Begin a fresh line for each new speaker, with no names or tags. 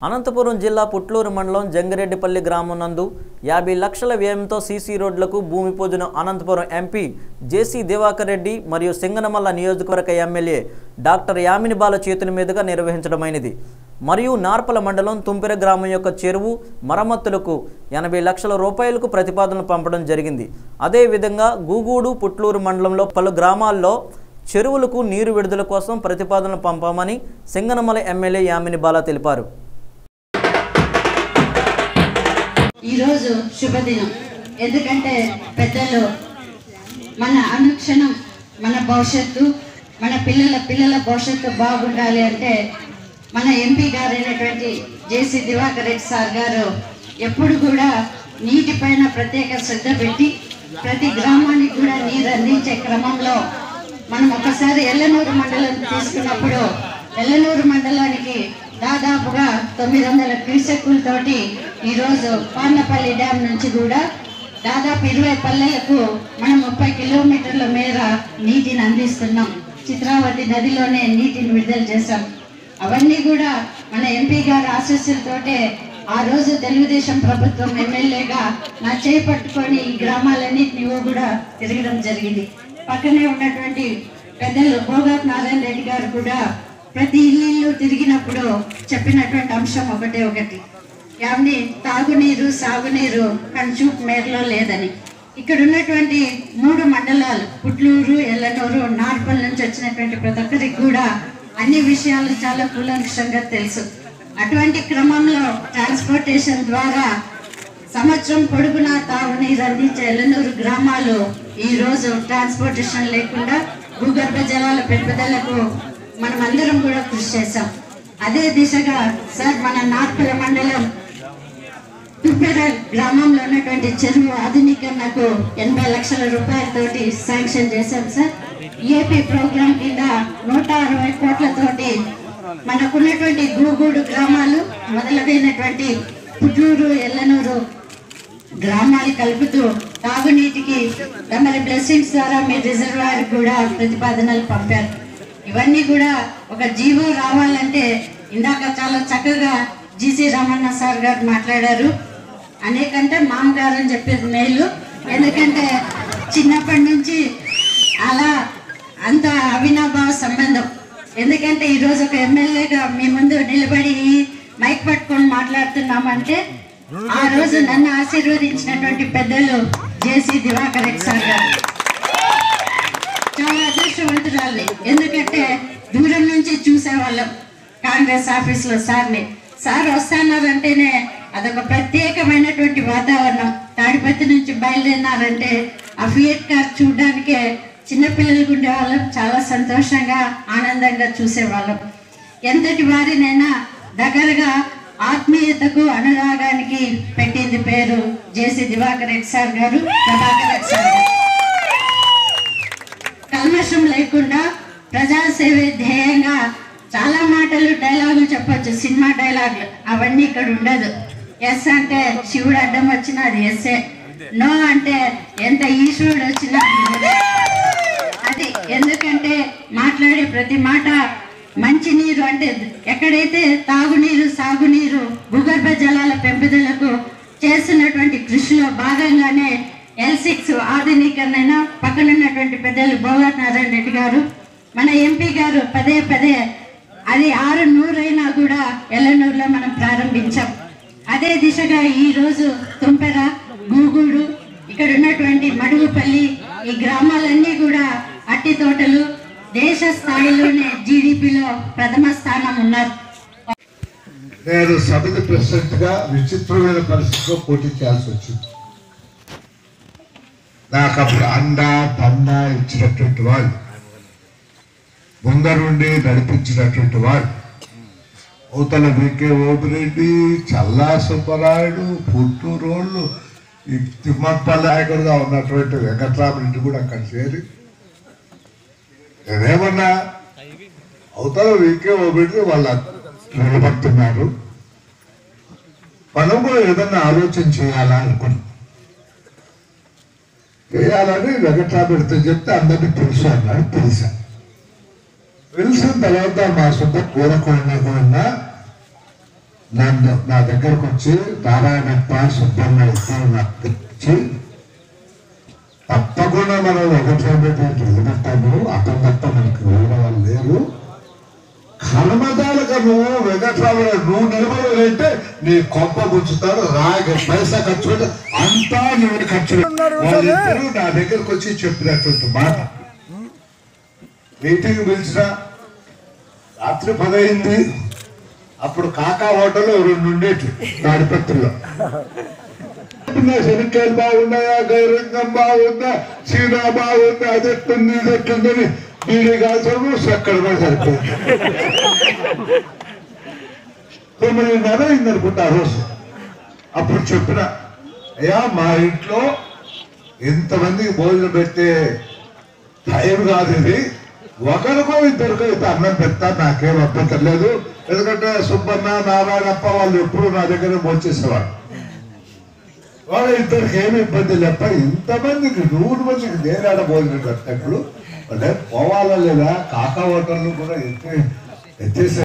అనంతపురం జిల్లా పుట్లూరు మండలం జంగిరెడ్డిపల్లి గ్రామం నందు 50 లక్షల వ్యయంతో సీసీ రోడ్లకు భూమి పూజను అనంతపురం ఎంపీ జేసీ దివాకర్ రెడ్డి మరియు సింగనమల్ల నియోజకవర్గ ఎమ్మెల్యే డాక్టర్ యామిని బాల చేతుల మీదుగా నిర్వహించడమైనది. మరియు నార్పల మండలం తుంపెర గ్రామం యొక్క చెరువు మరమ్మతులకు 80 లక్షల రూపాయలకు ప్రతిపాదనలు పంపడం జరిగింది. అదే విధంగా గూగూడు పుట్లూరు మండలంలో పలు గ్రామాల్లో చెరువులకు నీరు విడుదల కోసం ప్రతిపాదనలు పంపామని సింగనమల్ల ఎమ్మెల్యే యామిని బాల తెలిపారు.
ఈ రోజు శుభదినం. ఎందుకంటే పెద్దలు మన అనుక్షణం మన భవిష్యత్తు మన పిల్లల భవిష్యత్తు బాగుండాలి అంటే మన ఎంపీ గారు అయినటువంటి జేసీ దివాకర్ రెడ్డి సార్ గారు ఎప్పుడు కూడా నీటిపైన ప్రత్యేక శ్రద్ధ పెట్టి ప్రతి గ్రామానికి కూడా నీరు అందించే క్రమంలో మనం ఒకసారి ఎల్లనూరు మండలం తీసుకున్నప్పుడు ఎల్లనూరు మండలానికి దాదాపుగా 900 క్యూసెక్కులతోటి ఈరోజు పార్నపల్లి డ్యామ్ నుంచి కూడా దాదాపు 20 పల్లెలకు మనం 30 కిలోమీటర్ల మేర నీటిని అందిస్తున్నాం. చిత్రావతి నదిలోనే నీటిని విడుదల చేశాం. అవన్నీ కూడా మన ఎంపీ గారి ఆశీస్సులతోటే ఆ రోజు తెలుగుదేశం ప్రభుత్వం ఎమ్మెల్యేగా నా చేయి పట్టుకొని ఈ గ్రామాలన్నింటినీ కూడా తిరగడం జరిగింది. పక్కనే ఉన్నటువంటి పెద్దలు భోగాత్ నారాయణ రెడ్డి గారు కూడా ప్రతి ఇల్లు తిరిగినప్పుడు చెప్పినటువంటి అంశం ఒకటి యావని తాగునీరు సాగునీరు కన్చూప్ మేరలో లేదని. ఇక్కడ ఉన్నటువంటి 3 మండలాలు పుట్లూరు ఎల్లనూరు నార్పల్ నుంచి వచ్చినటువంటి ప్రతి ఒక్కరికి కూడా అన్ని విషయాలు చాలా కూలంకషంగా తెలుసు. అటువంటి క్రమంలో ట్రాన్స్పోర్టేషన్ ద్వారా సంవత్సరం పొడుగునా తాగునీరు అందించే ఎల్లనూరు గ్రామాలు ఈ రోజు ట్రాన్స్పోర్టేషన్ లేకుండా భూగర్భ జలాల పెంపుదలకు మనం అందరం కూడా కృషి చేశాం. అదే దిశగా సార్ మన నార్పల మండలం తుంపెర గ్రామంలో ఉన్నటువంటి చెరువు ఆధునీకరణకు 80 లక్షల రూపాయలతోటి శాంక్షన్ చేశాం సార్. ఏపీ ప్రోగ్రాం కింద 160 కోట్లతోటి మనకున్నటువంటి గూగూడు గ్రామాలు మొదలైనటువంటి పుట్లూరు ఎల్లనూరు గ్రామాలు కలుపుతూ తాగునీటికి తమ బ్లెస్సింగ్స్ ద్వారా మీ రిజర్వాయర్ కూడా ప్రతిపాదనలు పంపారు. ఇవన్నీ కూడా ఒక జీవో రావాలంటే ఇందాక చాలా చక్కగా జీసీ రమణ సార్ గారు మాట్లాడారు. అనేకంటే మామగారు అని చెప్పేది మేలు. ఎందుకంటే చిన్నప్పటి నుంచి అలా అంత అవినాభావ సంబంధం. ఎందుకంటే ఈరోజు ఒక ఎమ్మెల్యేగా మీ ముందు నిలబడి మైక్ పట్టుకొని మాట్లాడుతున్నామంటే ఆ రోజు నన్ను ఆశీర్వదించినటువంటి పెద్దలు జేసీ దివాకర్ రెడ్డి సార్ గారు చాలా అదృష్టవంతురాలి. ఎందుకంటే దూరం నుంచి చూసేవాళ్ళం కాంగ్రెస్ ఆఫీస్లో సార్ వస్తున్నారంటేనే అదొక ప్రత్యేకమైనటువంటి వాతావరణం. తాడిపత్రి నుంచి బయలుదేరినారంటే ఆ ఫియట్ కార్ చూడడానికే చిన్నపిల్లలకు ఉండేవాళ్ళం. చాలా సంతోషంగా ఆనందంగా చూసేవాళ్ళం. ఎంతటి వారినైనా దగ్గరగా ఆత్మీయతకు అనురాగానికి పెట్టింది పేరు జేసీ దివాకర్ రెడ్డి సార్ గారు, ప్రభాకర్ రెడ్డి సార్ గారు. కల్మషం లేకుండా ప్రజాసేవే ధ్యేయంగా చాలా మాటలు డైలాగులు చెప్పొచ్చు, సినిమా డైలాగులు. అవన్నీ ఇక్కడ ఉండదు. ఎస్ అంటే శివుడు అడ్డం వచ్చినా అది ఎస్ఏ, నో అంటే ఎంత ఈశ్వరుడు వచ్చినా అది. ఎందుకంటే మాట్లాడే ప్రతి మాట మంచినీరు అంటే ఎక్కడైతే తాగునీరు సాగునీరు భూగర్భ జలాల పెంపుదలకు చేస్తున్నటువంటి కృషిలో భాగంగానే L6 ఆధునీకరణ పక్కనున్నటువంటి పెద్దలు భోగాత్ నారాయణ రెడ్డి గారు మన ఎంపీ గారు పదే అది 600 అయినా కూడా ఎల్లనూరులో మనం ప్రారంభించాం. అదే దిశగా ఈరోజు తుంపెర గూగూడు ఇక్కడ ఉన్నటువంటి మడుగుపల్లి ఈ గ్రామాలన్నీ కూడా అట్టి తోటలు దేశ స్థాయిలోనే జీడిపిలో ప్రథమ స్థానం ఉన్నారు.
నేను సమితి ప్రెసిడెంట్ గా విచిత్రమైన పరిస్థితిలో పోటీ చేయాల్సి వచ్చింది. నాకు అప్పుడు అండా దండా ఇచ్చినటువంటి వాళ్ళు, ముందరుండి నడిపించినటువంటి వాళ్ళు అవతల వికే ఓపిరెడ్డి, చల్లా సుబ్బరాయుడు, పుట్టూరోళ్ళు, ఈ తిమ్మప్ప నాయకుడుగా ఉన్నటువంటి వెంకట్రామరెడ్డి కూడా అక్కడ చేరి నేనేమన్నా అవతల వికే ఓపిరెడ్డి వాళ్ళు నిలబడుతున్నారు, మనం కూడా ఏదన్నా ఆలోచన చేయాలా అనుకున్నాం. చేయాలని వెంకట్రామరెడ్డితో చెప్తే అందరినీ తెలుసు అన్నాడు. తెలిసిన తర్వాత మా సొంత కూరకుండా నా దగ్గరకు వచ్చి నారాయణప్ప సుబ్బన్న ఇద్దరు నాకు తెచ్చి తప్పకుండా మనం ఒకటి నిలబెట్టాము. అతను తప్ప మనకు వేరే వాళ్ళు లేరు. కర్మదాలకు నువ్వు వెంకట్రావు నువ్వు నిలబడాలంటే నీ కొంప గుంచుతాడు. రాగా పైసా ఖర్చు పెట్టి అంతా నువ్వు ఖర్చు వాళ్ళిద్దరూ నా దగ్గరకు వచ్చి చెప్పినటువంటి మాట. మీటింగ్ పిలిచిన రాత్రి 10 అయింది. అప్పుడు కాకా హోటల్ 2 ఉండేటి తాడిపత్రిలో. శనిక్కాయలు బాగున్నాయా, గైరంగం బాగుందా, చీనా బాగుందా, అది ఎట్టుంది ఇది ఎట్టుందని బీడీ కాల్చడం అక్కడ కూడా సరిపోయింది. 9:30 అయిందనుకుంటా ఆ రోజు. అప్పుడు చెప్పిన అయ్యా మా ఇంట్లో ఎంతమందికి భోజనం పెట్టే టైం కాదు ఇది, ఒకరికో ఇద్దరికో అయితే అన్నం పెడతా, నాకేం అభ్యంతరం లేదు. ఎందుకంటే సుబ్బన్న నారాయణప్ప వాళ్ళు ఎప్పుడు నా దగ్గర భోంచేసేవాడు. వాళ్ళ ఇద్దరికి ఏమి ఇబ్బంది లేక ఇంతమందికి 100 మందికి నేరాడ భోజనం పెట్టినప్పుడు అంటే పోవాలా లేదా కాకా హోటళ్ళు కూడా ఎత్తేసే